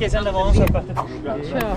chiesa en avance à partir de Ciao.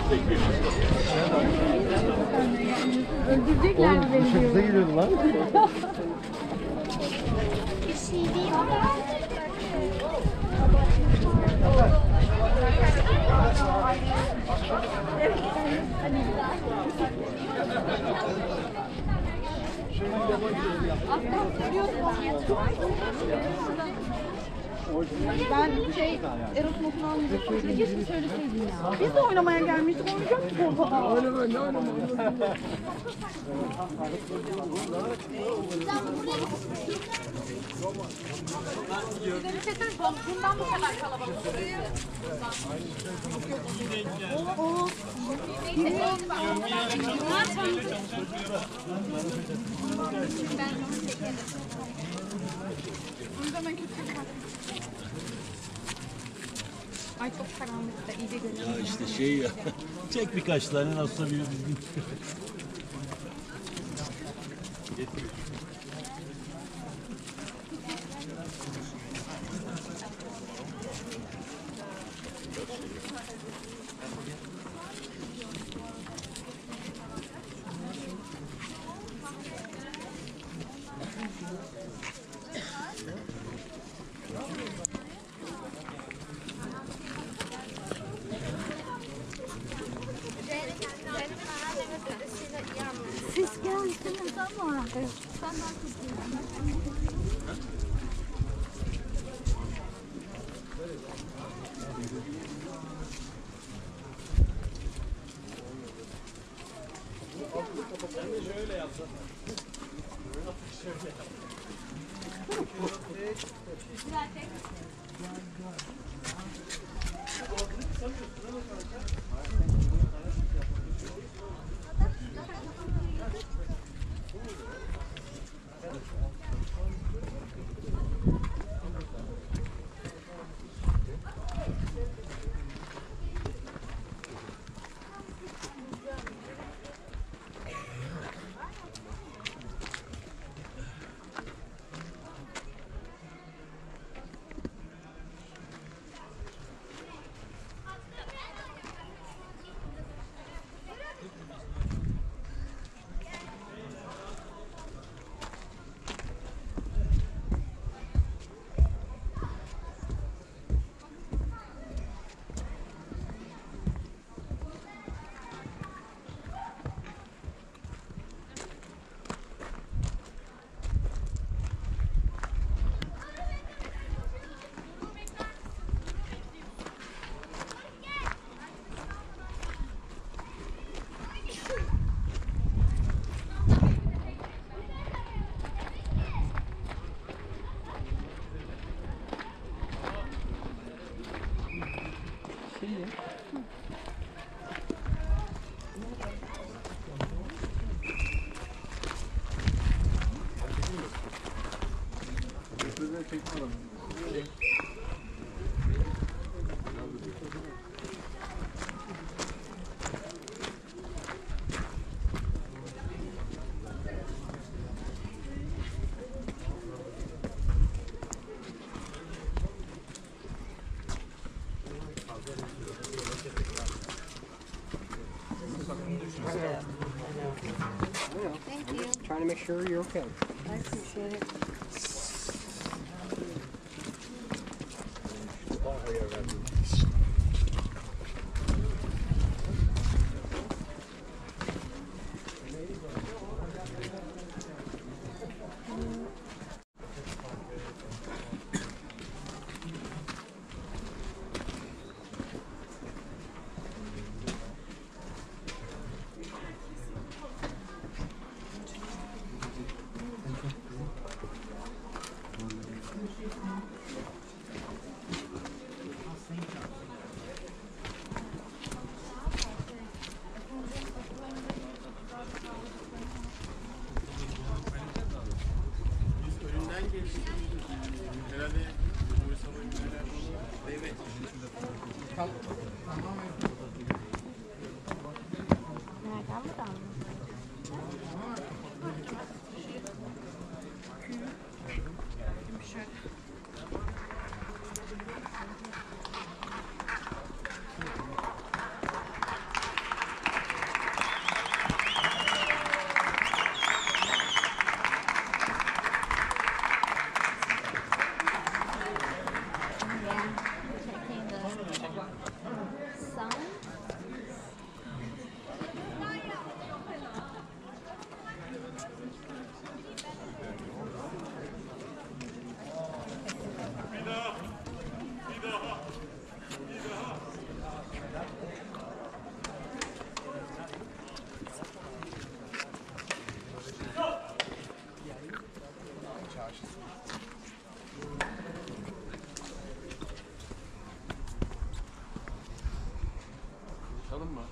Öldürecekler mi beni? Dışarıda geliyordu lan. Bir şey değil ama. Ben Eros'un okunu almayacaktım. Keşke söyleseydin ya. Biz de oynamaya gelmiştik. Oynayacaktık ortada. Öyle oynama. Bundan bu kadar kalabalık. Ay çok karanlık da iyice görüyorum. Ya işte şey ya. Çek birkaç tane nasıl bir düzgün. Siz geldiniz ama. Sen haklısın. Thank you. Trying to make sure you're okay. I appreciate it. Nereden buradan mı? Bakalım mı?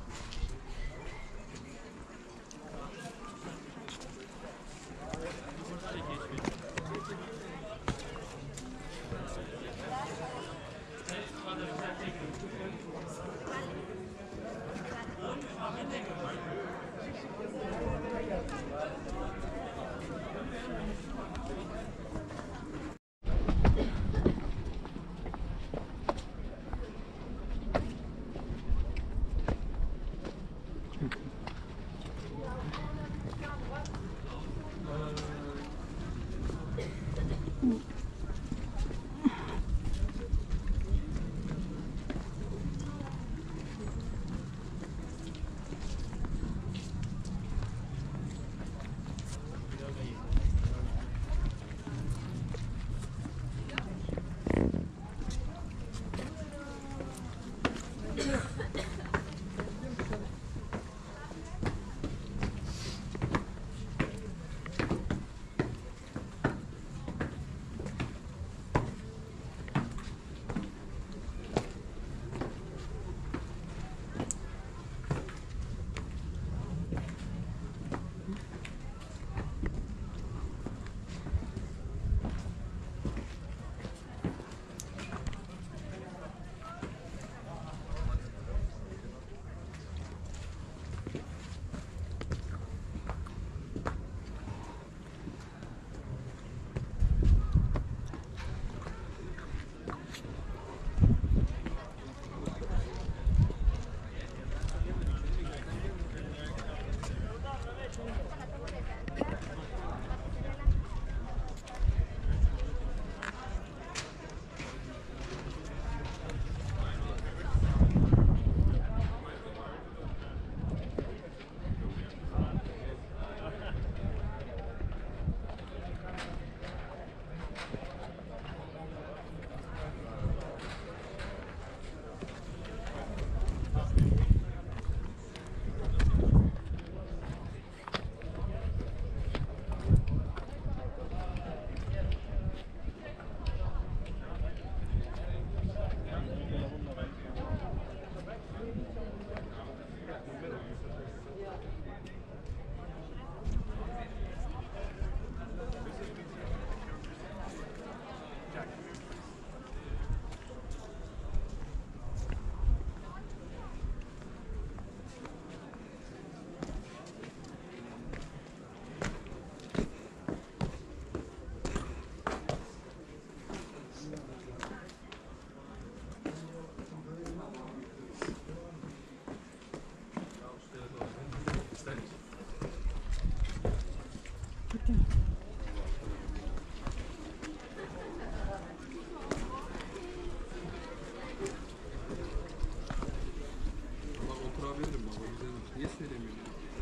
Oturabilirim baba. Niye söylemiyorsun?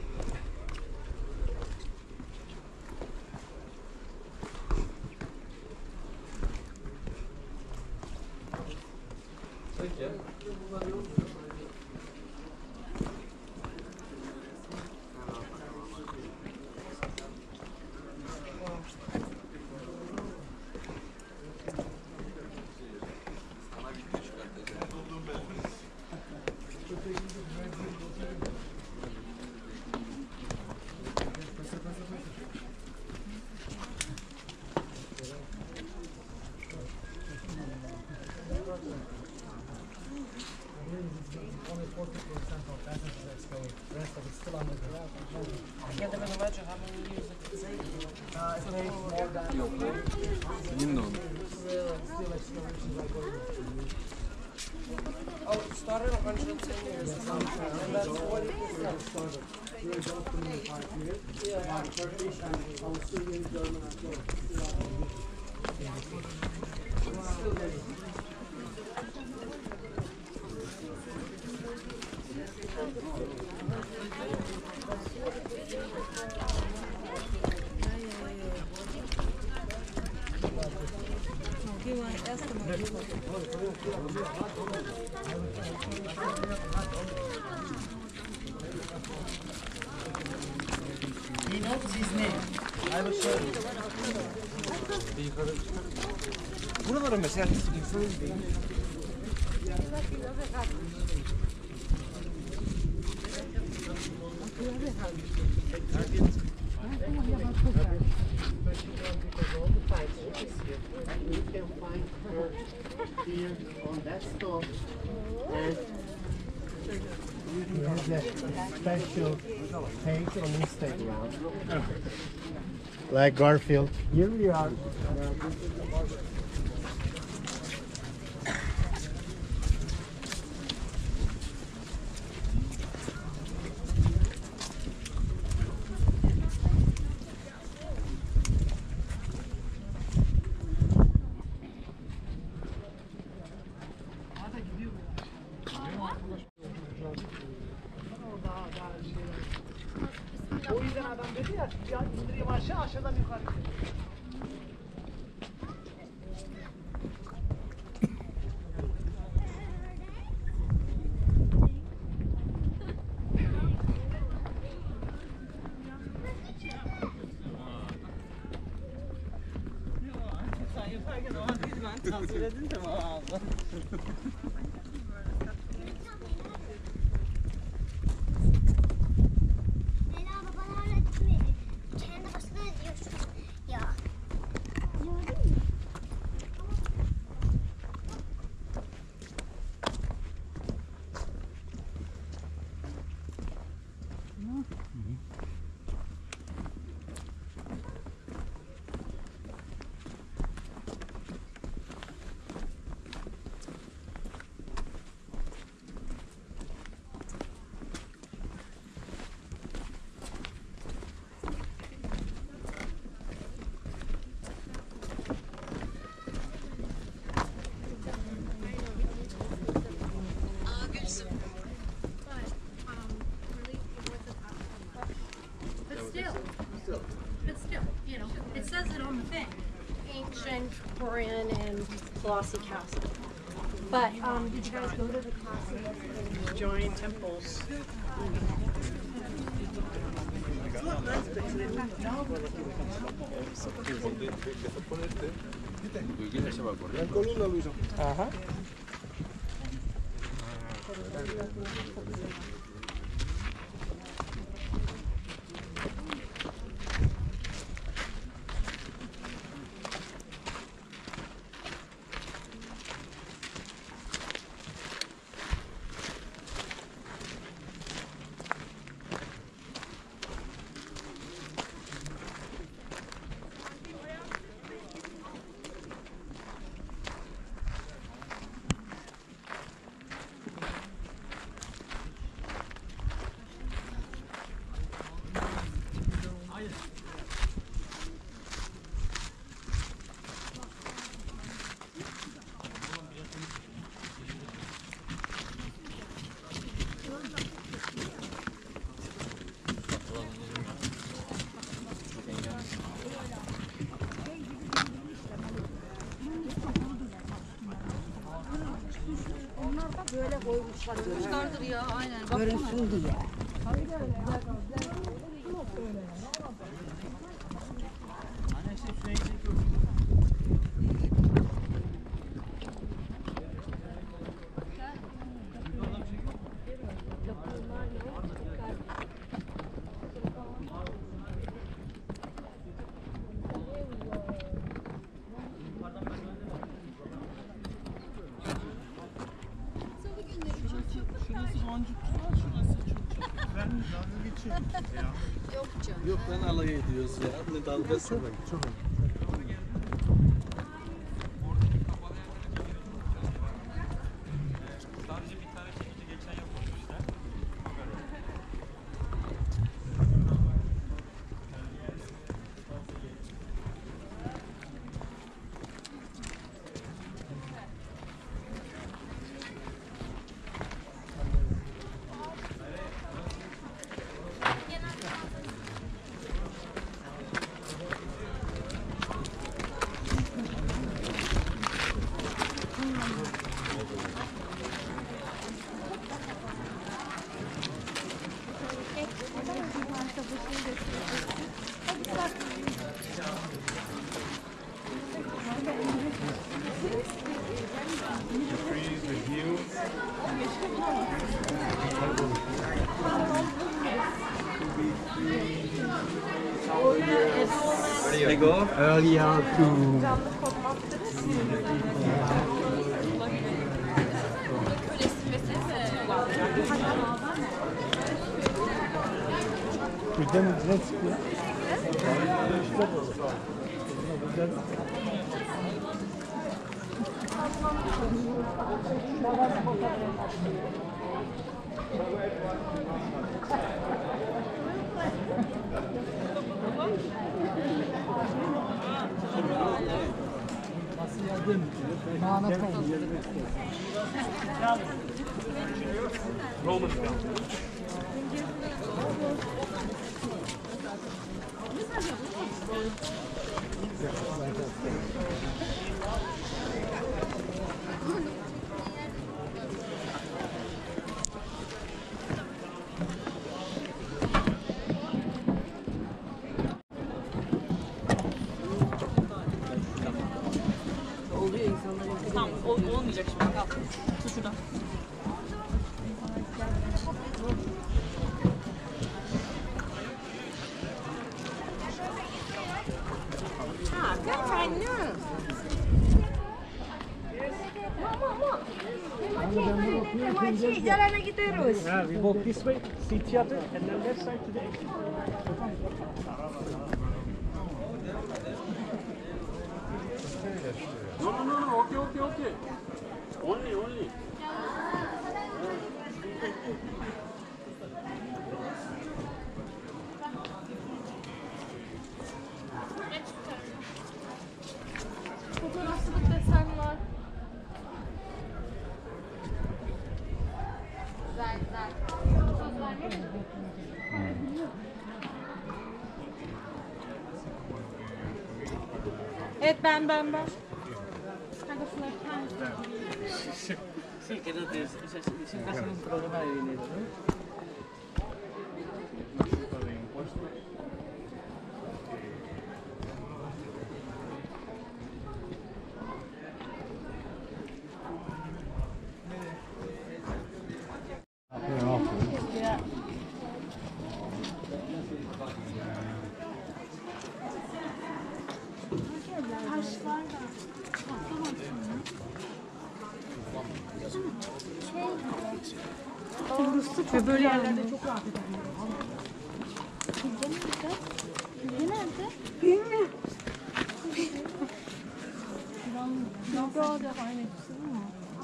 Peki. Only 40% of passengers are staying. The rest of it's still on the ground. I can't even imagine how many years it could take. It takes more than Benim de onu. still explorations are going on. Oh, it started 110 years ago. And that's 40%. We're both coming 5 years. Turkish and Palestinian, German as well. Still there. He knows his name. I will show you. Buralara mesela insanın Because all the time is here, and you can find her here on that stove. And he has a special page on Instagram. Like Garfield. Here we are. O yüzden adam dedi ya, ya indireyim aşağı, aşağıdan yukarı. Leyla babalarla gitmedi. Kendi başına diyorsun. Ya. Gördün mü? But still, you know, it says it on the thing. Ancient Korean and Colossi Castle. But did you guys go to the castle? Giant temples. Ajá. Koymuşlardır ya, aynen. Görünsün diye. Yok ben alay ediyoruz ya. Ne dalgası var. They go earlier to... Tamam, olmayacak şimdi. Al. Tut şuradan. Yeah, we walk this way, see theater, and then left side to the exit. No, okay. Only. Fotoğrafçılık desen var. Güzel. Söz vermedin mi? Evet ben. Kanka şunları kendisi. Sí, que no te... Siempre hacen un problema de dinero, ¿no? Ve böyle yerlerde çok rahat Bilge nerede? Bilmiyorum. Nasıl olacak aynı kısım mı?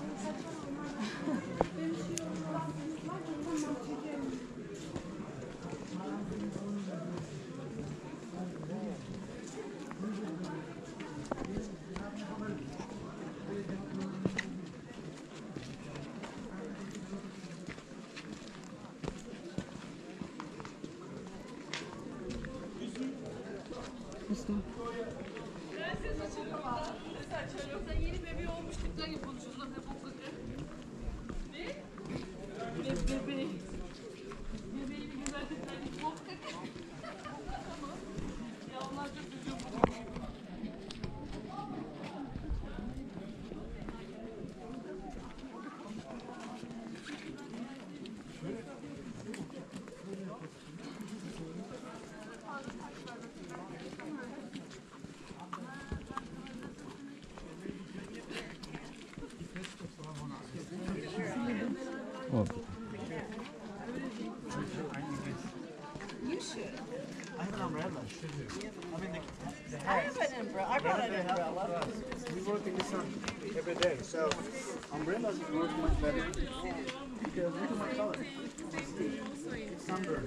We work in the sun every day, so umbrellas work much better because look at my color. It's sunburn.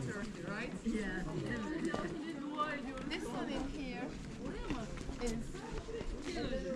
This one in here is a little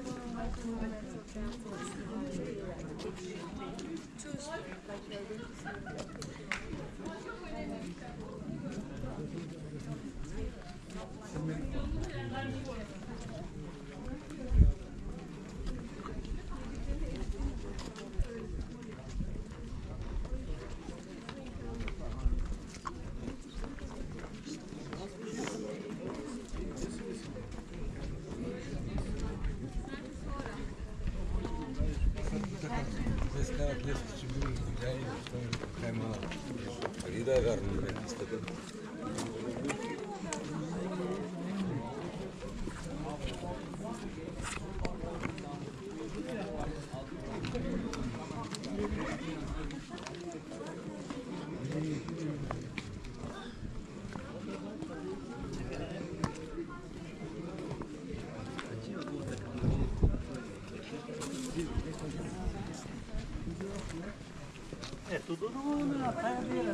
É tudo na praia.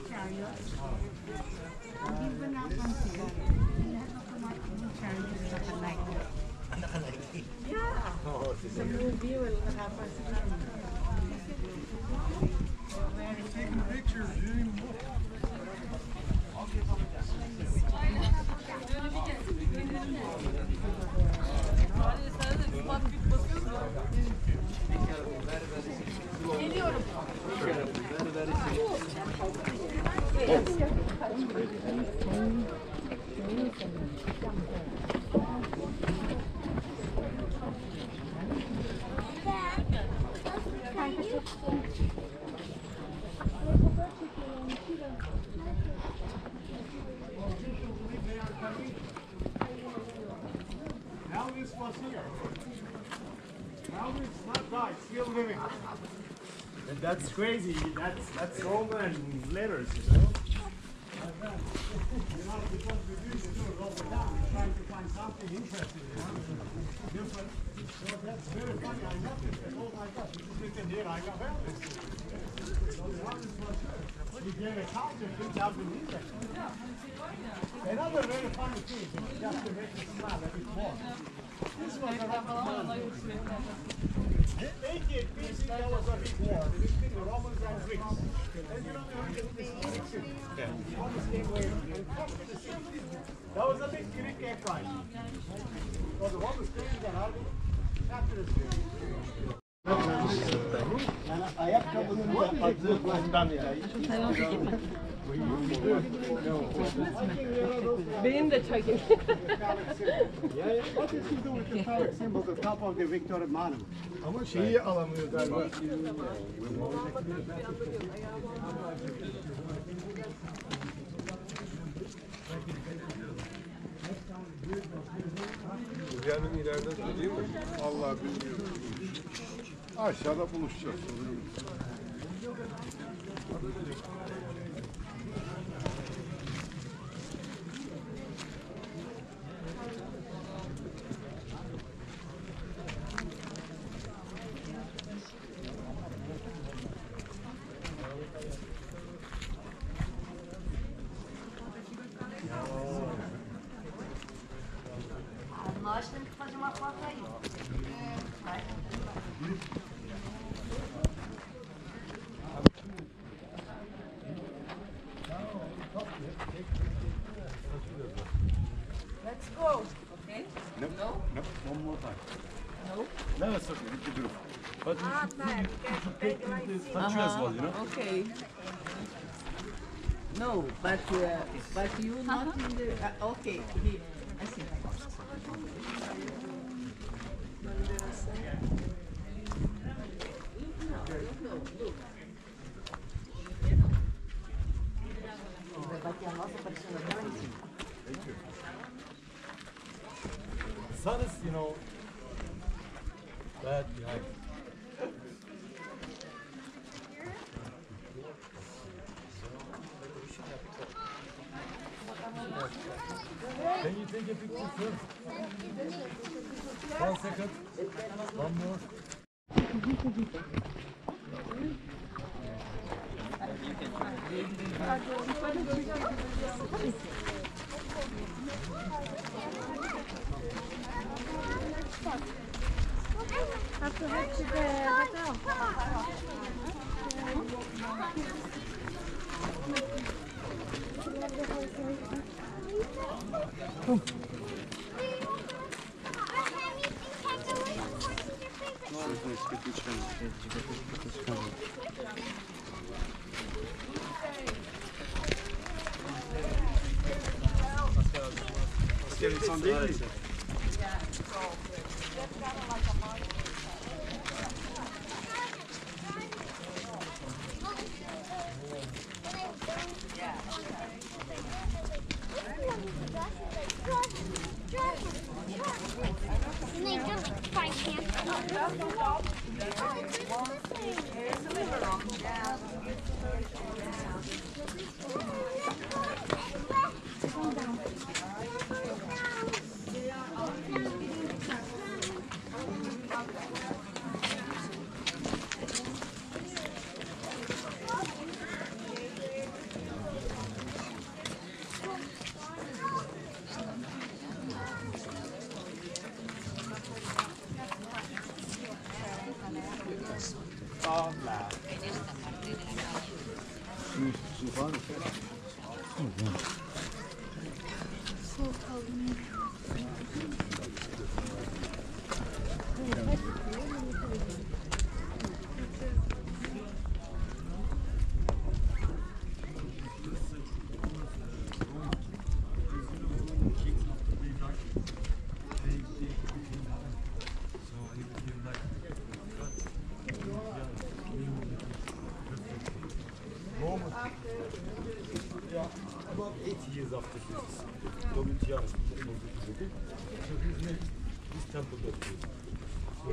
Elvis was here. Elvis not died, still living. And that's crazy. That's Roman letters, you know. You know, because we do it all the time. We're trying to find something interesting, you know. Different. So that's very funny. I noticed that. Oh my gosh, this is written here. I got Elvis. So the Elvis was here. He gave a concert 2,000 years. Another very funny thing, just to make it smile a bit more. This was a Roman. 88 BC, there was a big war between the Romans and Greeks. And you know, the Romans came away and captured the city. That was a big Greek empire. So the Romans came and captured the city. Yani ayakkabının da adı bundan ya. Benim de çekim. Yeah, what does he do with the phallic symbol at the top of the Victoria Monument? Ama şeyi alamıyor galiba. Hülyanın ileride değil mi? Vallahi bilmiyorum. Aşağıda buluşacağız. Nós temos que fazer uma foto aí. Let's go. Okay? No, one more time. No? No, it's okay. We can do it. But you should touch you as well, you know? Okay. No, but you not in the. Okay, I see. The sun is, you know, bad behind. Can you take a picture first? 1 second. One more. Have to head to the hotel. Asker insan değil mi? Yeah. About 80 years after this, Domitian was executed. So his name, this temple got built. So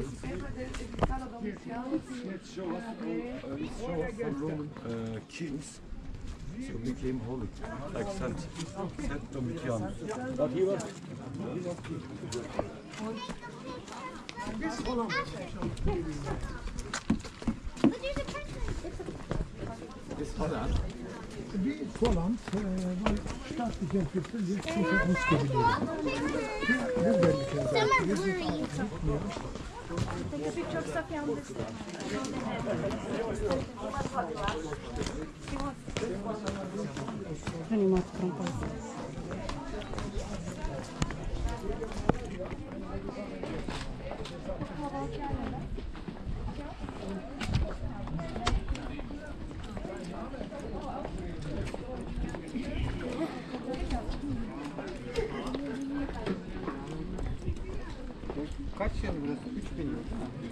it shows some Roman kings so became holy, like Saint Domitian. But he was king. Bir Poland var stark gençlikte bir çıkmış gibi diyor. Bu belli ki. Çok saf yandı. Kaç yıl burası? 3000 yıl.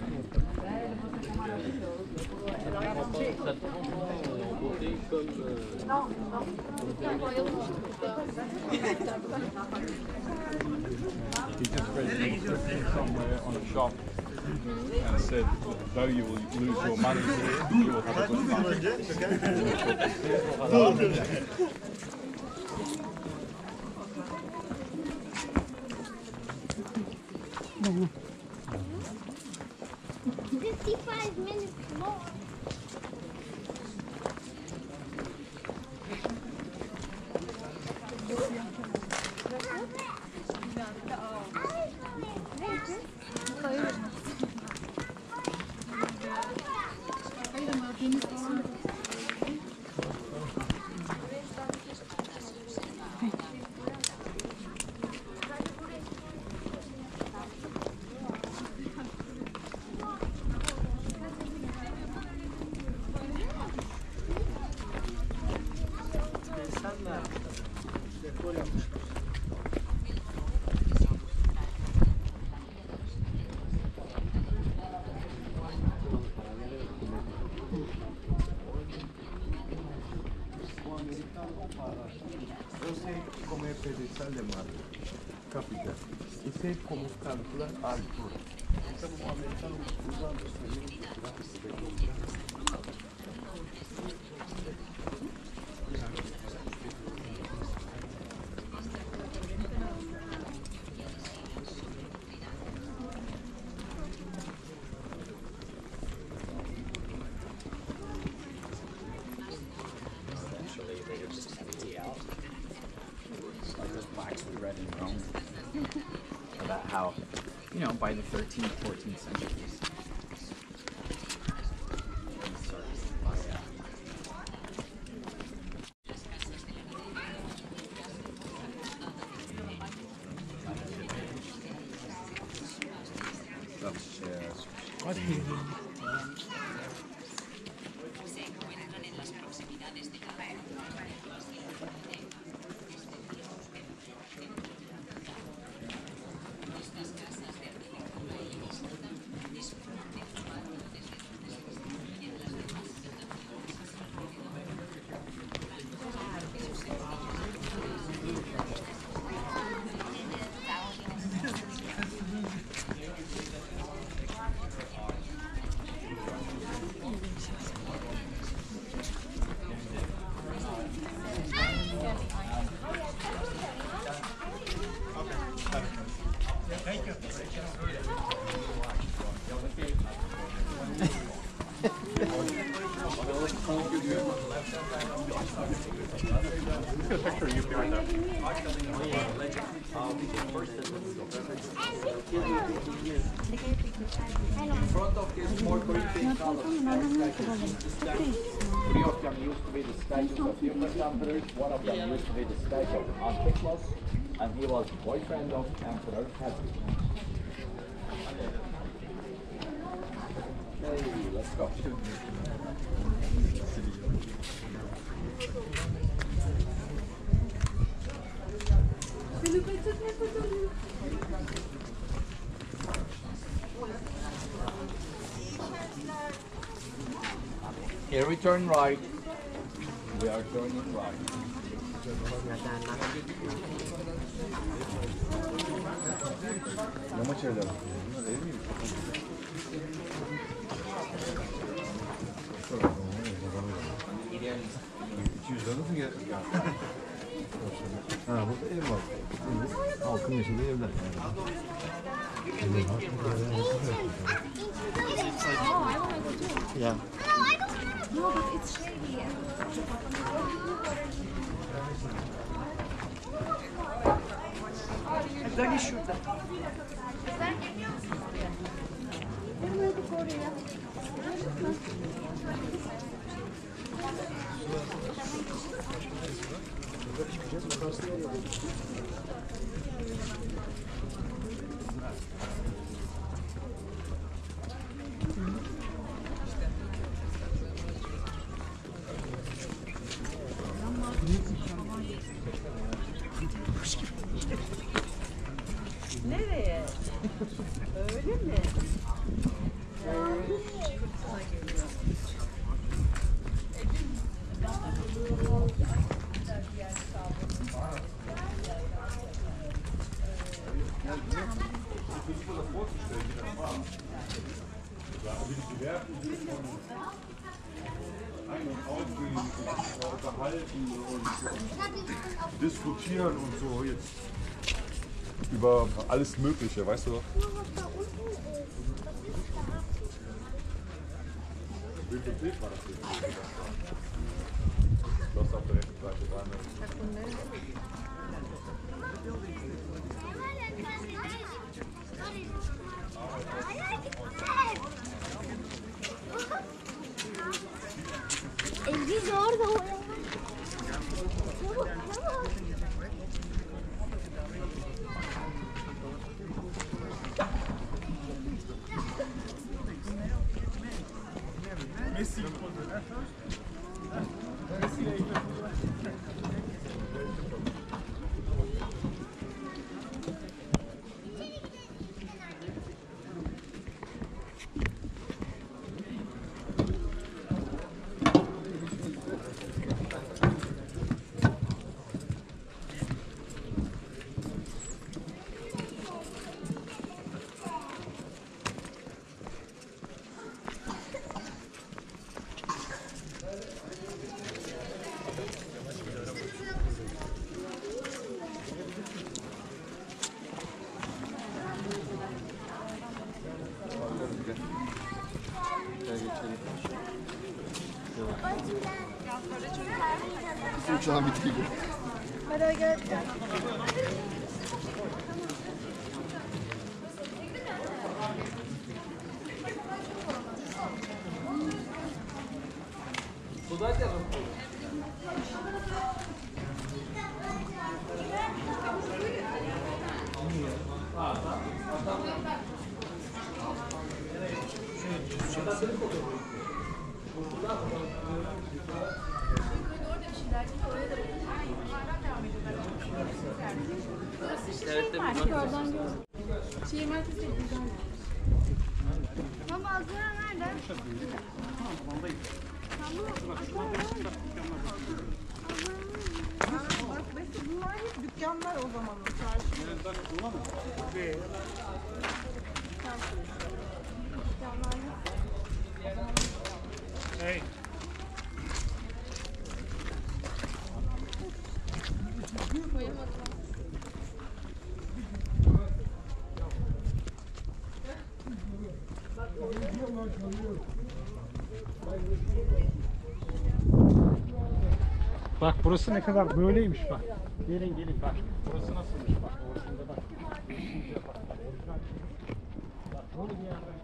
He just read somewhere on a shop and said, though you will lose your money here, you will have a good time. 55 minutes more. Eu sei como é pedestal de mármore, capita, e sei como calcular a altura. Então, o americano usa os about how, you know, by the 13th, 14th centuries. front of this more Corinthian column, three of them used to be the statues of different emperors. One of them used to be the statue of Antiochus, and he was boyfriend of Emperor Hadrian. Okay, let's go. Here we turn right. We are turning right. Yamaç evleri. Bunlar ev mi? Ha, burada ev var. Halkın yaşadığı evler. Yeah. No, but it's shady. Dani şurada. Sen geliyor musun? Bilmiyorduk oraya. Nereye? Öyle mi? Unterhalten und diskutieren und so jetzt über alles Mögliche, weißt du doch? Wie viel Bild war das jetzt? Schloss auf der rechten Seite dran. Elgiz orada oraya. Çabuk çabuk. Uçağın bittiği. Hadi gel. Şehir merkezi de güzel. Mama Azra nerede? Bak mesela bunlar hep dükkanlar o zamanın çarşı. Hey. Bak burası ne kadar böyleymiş bak. Gelin gelin bak. Burası nasılmış bak. Orijinalde bak. Bak böyle bir yerden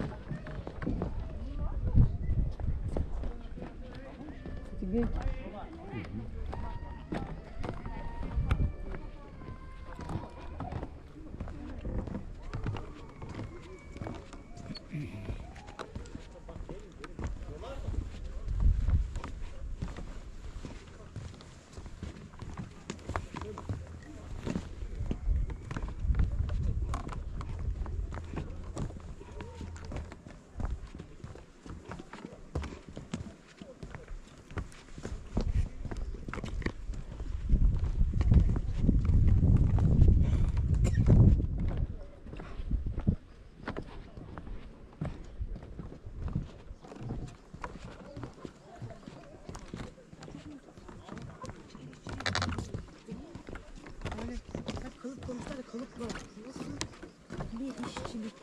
Kalıp konuşlar da kalıp var. Nasıl bir işçilik.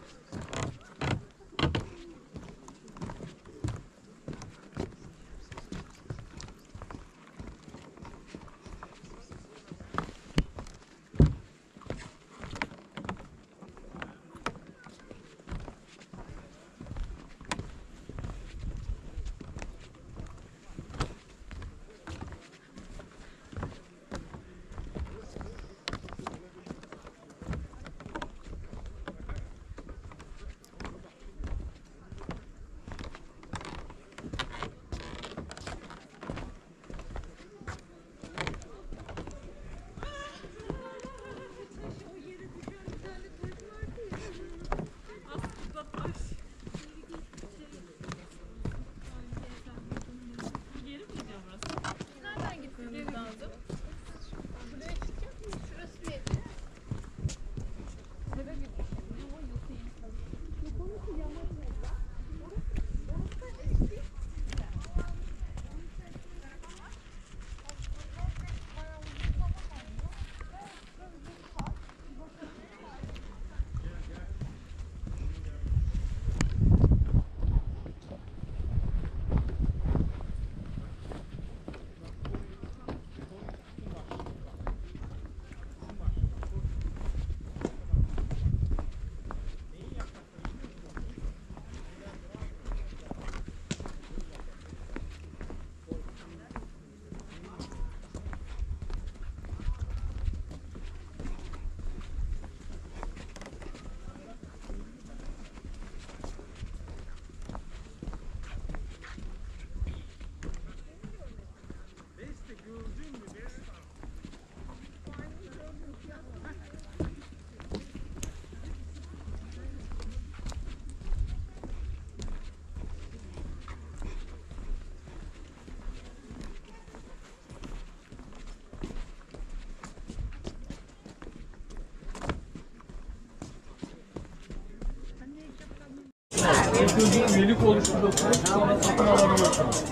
Üyelik oluşturup sonra satın alabiliyorsunuz.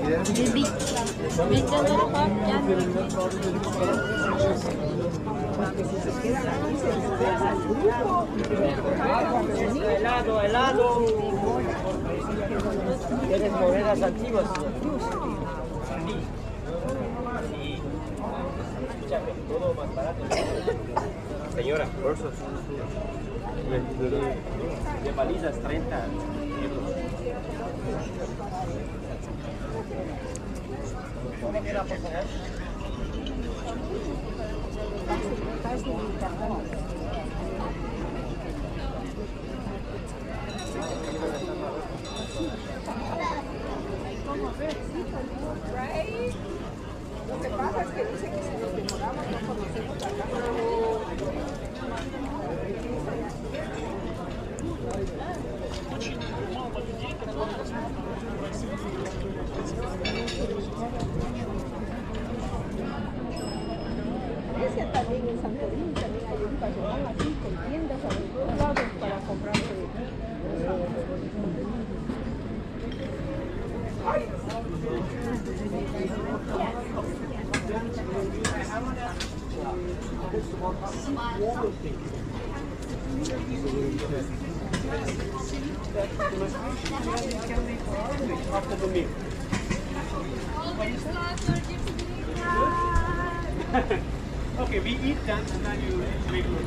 Mekanlara bak, Helado, helado. ¿Tienes monedas antiguas? Escúchame, todo más barato. Señora, bolsos. De balizas 30 euros. ¿Cómo queda, por favor? Right? Lo que pasa es que dice que si nos demoramos no conocemos la casa. Ese también en Santorini también hay un personal así con tiendas a los dos lados para comprarse. After the meal. Okay, we eat then, and then you make it.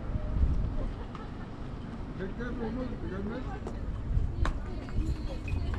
Bekler olmaz, gelmez.